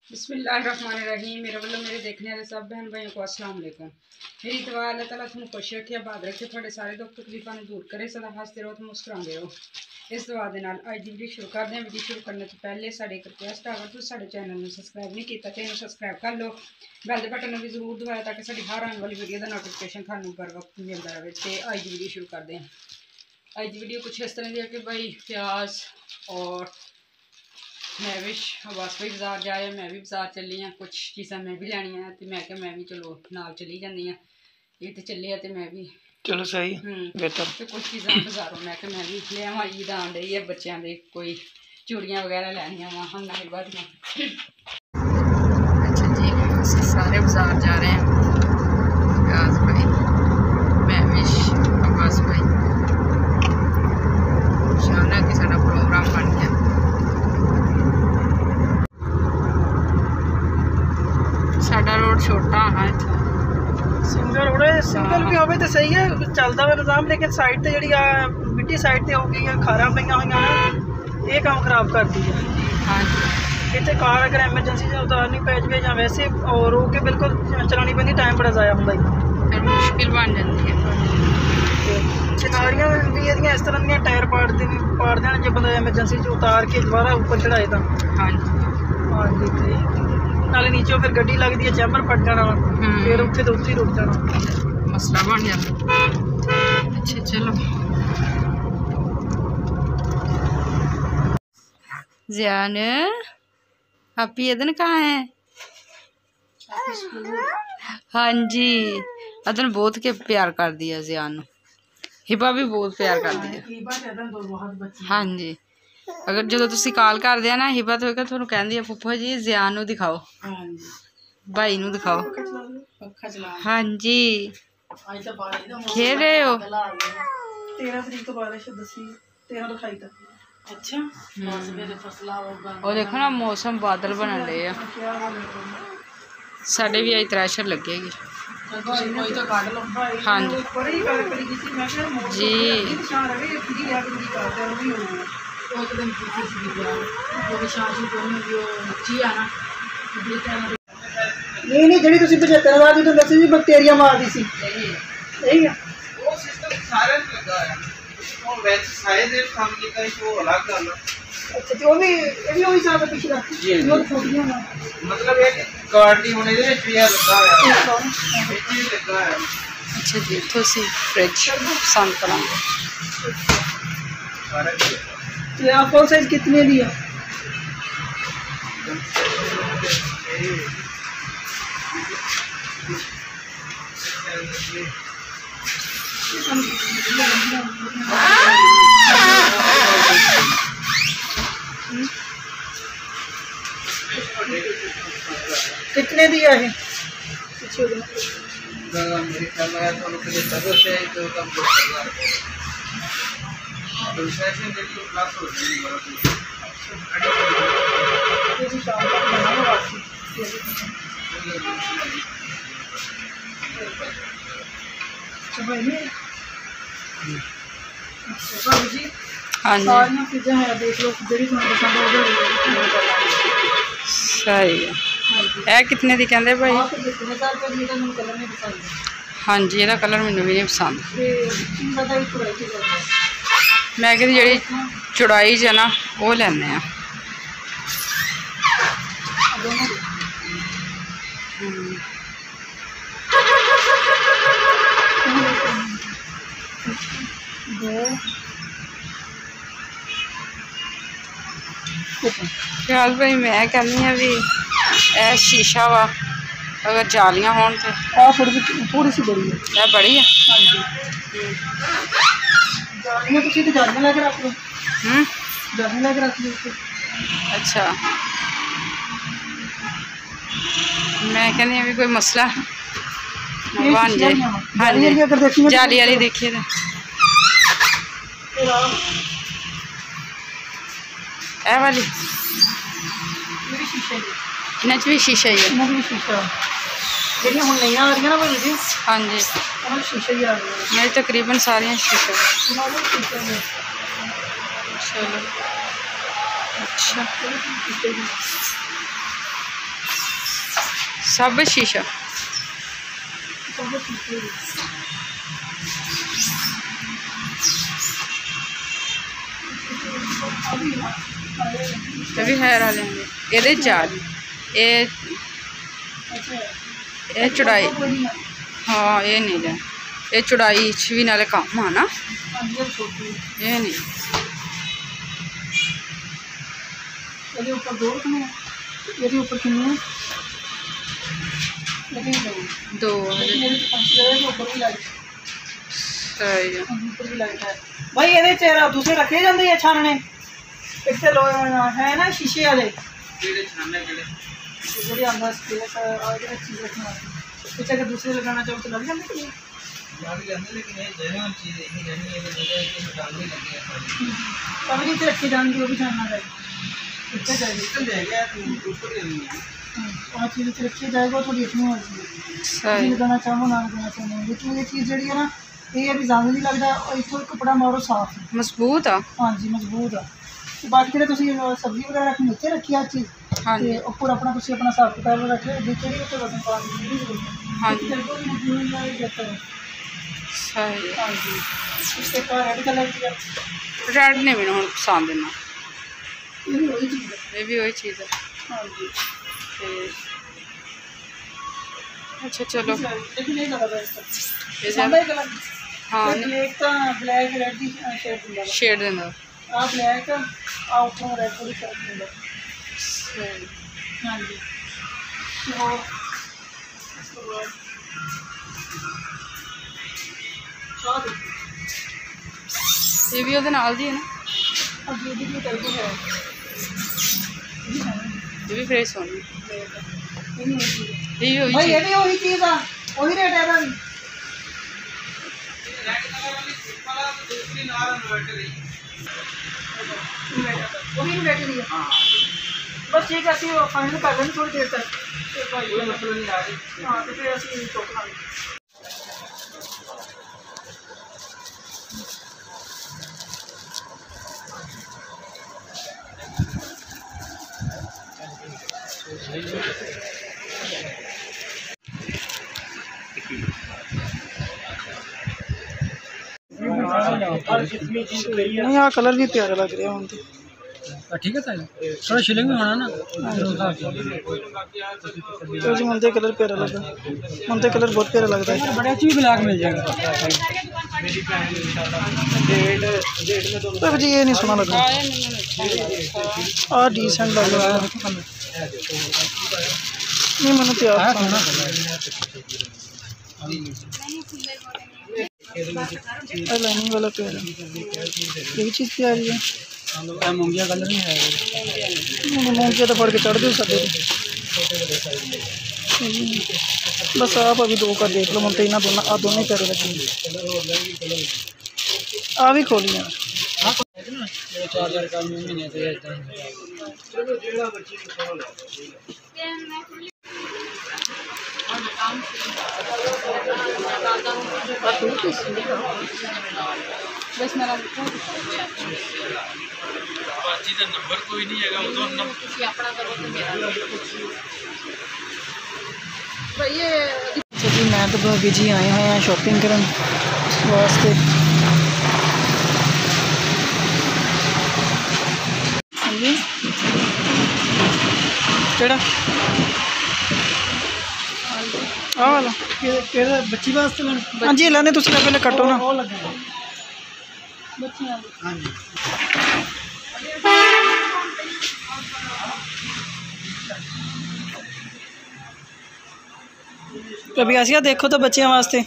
बिस्मिल्लाहिर्रहमानिर्रहीम। मेरे वालों मेरे देखने वाले सब बहन भाइयों को अस्सलाम वालेकुम। मेरी दुआ अल्लाह ताला तुम खुश रखे, आबाद रखे, थोड़े सारे दुख तकलीफा दूर करे, सदा हंसते रहो, मुस्कुराते रहो। इस दुआ के नाल अज की वीडियो शुरू करते हैं। वीडियो शुरू करने तो पहले साड़ी एक रिक्वेस्ट, अगर तुम साढ़े चैनल में सबसक्राइब नहीं किया तो इन्हें सबसक्राइब कर लो, बैल बटन भी जरूर दबाया ताकि साड़ी हर आने वाली वीडियो का नोटिफिकेशन थानू बर वक्त मिलता रहे। तो अज की वीडियो शुरू करते हैं। अज की वीडियो कुछ इस तरह की है कि भाई प्याज और महविश बस भाई बाजार जाए, मैं भी बाजार चली हाँ, कुछ चीज़ा मैं भी लैनी है तो मैं क्या मैं भी चलो नाल चली जानी हाँ। ये तो चले तो मैं भी चलो सही बेहतर। तो कुछ चीज़ा बाजारों मैं क्या मैं भी ले आवा। ईद आन रही है, बच्चों के कोई चूड़ियाँ वगैरह लैनिया वा हम नहीं बादियाँ। अच्छा जी, सारे बाजार जा रहे हैं। प्याज भाई, महविश, बस भाई शाना कि साडा प्रोग्राम बन गया। साडा रोड छोटा है, सिंगल रोड है, सिंगल भी होवे तो सही है, चलता हुआ निजाम, लेकिन साइड ते जड़ी मिट्टी साइड ते हो गई है, खारा पईयां होईयां ये काम खराब करती है। हाँ इतने कार अगर एमरजेंसी से उतारनी पै जाए या वैसे और रोक के बिल्कुल चलानी पैंदी, टाइम बड़ा ज़ाया होंदा है, फिर मुश्किल बन जाती है। चिनारियां भी ये इस तरह दी टायर पाड़ देन जो बंदा एमरजेंसी से उतार के दोबारा ऊपर चढ़ाए तो। हाँ जी हाँ जी, नाले नीचे फिर गड्डी लगती है, चैम्बर फट जाना, फिर उत्थे तो उत्थे रुक जाना, मसला बन जाता। अच्छा चलो ज़ियान, हैप्पी अदन कहाँ है? हाँ जी, अदन बहुत के प्यार कर दिया ज़ियान, हिबा भी बहुत प्यार कर दिया। हाँ जी, अगर जो तुसी कॉल कर दिया ना हिबा तो थोनू कहंदी है फुफा जी ज़ियान नू दिखाओ, भाई नू दिखाओ। हाँ जी, खेल रहे हो? 13 तरीक तो बारिश दसी, 13 तो 28 तक। अच्छा और देखो ना मौसम बादल बनन रहे हैं, साढ़े भी अज त्रैशर लगेगी। हाँ जी नहीं जी 75 वाली तो दसी जी बैक्टीरिया मार दी सी, सही है वो सिस्टम सारे लगा है और वैसे साइज है काम की का वो अलग कर लो। अच्छा तो भी ये भी वही साथ पिछला जी वो फोटोयां ना मतलब है कि कार्ड नहीं होने दे विच भी लगा है, विच भी लगा है। अच्छा जी, तो सी फ्रिज पसंद करांगे। तो आप फुल साइज कितने दी है? कितने दिया है? मेरे ख्याल में तो लोग सर्विस है जो कम फैशन देखो क्लास हो रही है। हाँ सारियां चीज़ें है, देख लो जी तुम पसंद हो सही है। कितने दी कहंदे भाई? हाँ जी, ਇਹਦਾ कलर मैनू भी नहीं पसंद। मैं कहती जी चौड़ाई च ना वो लैने ख्याल भाई मैं कहनी है भी ए शीशा वा अगर जालियां होन तो थोड़ी सी बड़ी है, यह बड़ी है। हाँ जी जालियां तो सीधे जालियां लगा रख लो, जालियां लगा रख लो। अच्छा मैं कहनी अभी कोई मसला बन जाए। हाँ जी जाली वाली देखिए तो ए वाली इन्हें भी शीशा ही है। शीशा ਜਿਹੜੀਆਂ ਹੁਣ ਨਈਆਂ ਆ ਰਹੀਆਂ ਨਾ ਭਾਈ ਜੀ। ਹਾਂਜੀ ਉਹਨਾਂ ਸ਼ੀਸ਼ੇ ਹੀ ਆ ਗਏ मेरी तकरीबन सारियां शीशा। चलो अच्छा सब शीशा भी है ये चार ये चौड़ाई हाँ ये नहीं है ये चौड़ाई भी नाले कम है ना ये नहीं दो भाई ये दूसरे रखे जाते हैं छानने इतने लो है ना शीशे वाले अगर दूसरे लगाना चाहो तो लग जाते रखे जाएंगे वो भी छानना चीज़ रखी जाएगा थोड़ी अपनी मर्जी लगाना चाहो ना लगाना चाहो लेकिन ये चीज़ जी है ना ये अभी ज़्यादा नहीं लगता और इतों कपड़ा मारो साफ मजबूत आ हाँ जी मजबूत आ बाकी तो सब्जी वगैरह रखनी नीचे रखी हर चीज़ हाँ जी उपर अपना कुछ अपना हिसाब किताब रखे नीचे भी तो वजन पाने की हाँ जी हाँ जी रेड कलर की रेड नहीं मैंने हम पसंद ना ये भी वही चीज़ है हाँ जी अच्छा चलो हाँ एक तो ब्लैक रेड की शेड देना आ ब्लैक आ ऊपर रेड थोड़ी शेड देना हाँ जी ये भी ਉਹਦੇ ਨਾਲ ਦੀ है ना अब ये भी करके है ये भी फ्रेश होनी भाई ये भी वही चीज है वही रेट है भाई वही बैटरी है बस ठीक है ਅਸੀਂ फाइनल कर लेंगे थोड़ी देर तक हाँ तो फिर ਅਸੀਂ चुप लाएंगे नहीं आ कलर भी प्यारा लग रहा है ठीक है सर थोड़ा शिलिंग में होना ना तो जी मुझे कलर प्यारा लगा मुझे कलर बहुत प्यारा लगता है बड़े अच्छी ब्लैक मिल जाएगा तो जी ये नहीं सुना लगा आ डिसेंट लग रहा है नहीं मैंने तैयार लाइनिंग वाला प्यारा ये भी चीज़ प्यारी है मूंगिया कलर नहीं है मूंगिया तो फड़ के चढ़ दो सकते बस आप अभी दो का देख लो मुझे इन्हें दोनों आ दोनों ही प्यारे लगे आ भी खोली यार 4000 का महीने से बस मेरा नंबर कोई नहीं है अच्छा जी मैं तो भाभी जी आए हुए हैं शॉपिंग करने वास्ते हाँ जी केड़ा आ वाला बच्ची वास्ते हाँ जी लाने तुम पहले कटो ना हाँ जी कभी आसिया देखो तो बच्चों वास्ते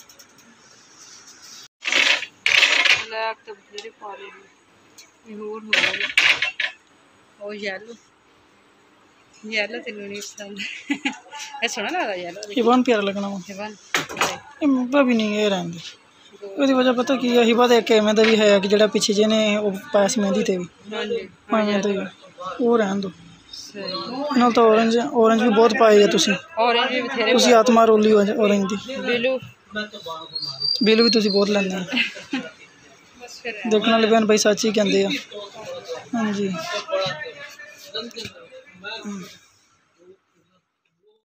ब्लैक तो बथेरे पा रहे हैं होर हो गए ओ येलो येलो तेन नहीं पसंद ये सोना लगा येलो हिबान प्यारा लगना वो हिबान भी नहीं है रहने ਉਹਦੀ वजह पता की है हिबा देख के एवें दा भी है कि जेड़ा पिछे जेने वो पास मेहंदी ते भी हां जी तो वो रहन दो ना तो ऑरेंज भी बहुत पाए है तुसी ऑरेंज भी बथेरे तुसी आत्मा रोली ऑरेंज दी बिलू भी तुसी बहुत लेंदे देखने वाले बहन भाई सच ही कहंदे आ हां जी